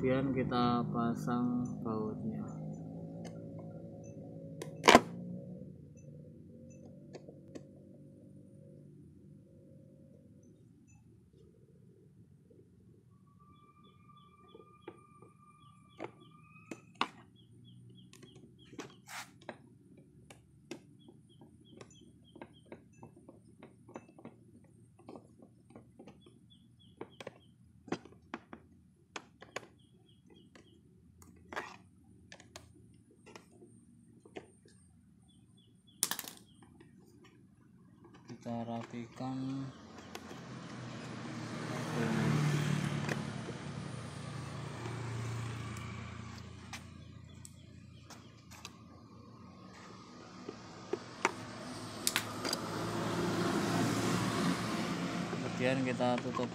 kemudian kita pasang bautnya. Kita rapikan kemudian kita tutup.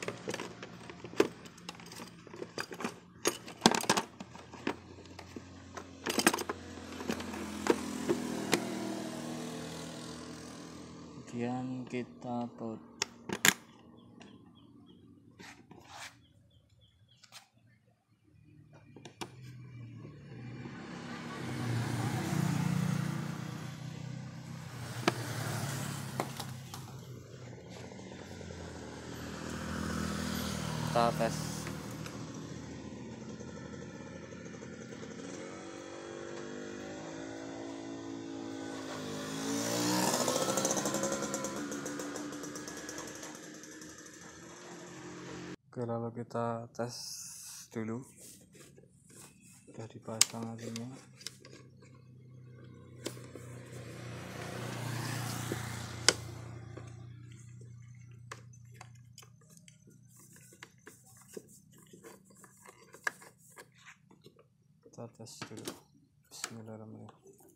Kemudian kita baut. Kita tes. Oke, lalu kita tes dulu. Sudah dipasang akhirnya. Kita tes dulu. Bismillahirrahmanirrahim.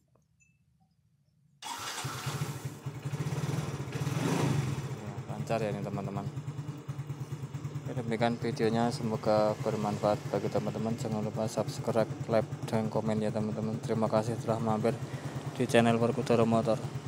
Ya, lancar ya ini teman-teman. Demikian videonya, semoga bermanfaat bagi teman-teman. Jangan lupa subscribe, like, dan komen ya teman-teman. Terima kasih telah mampir di channel Perkutara Motor.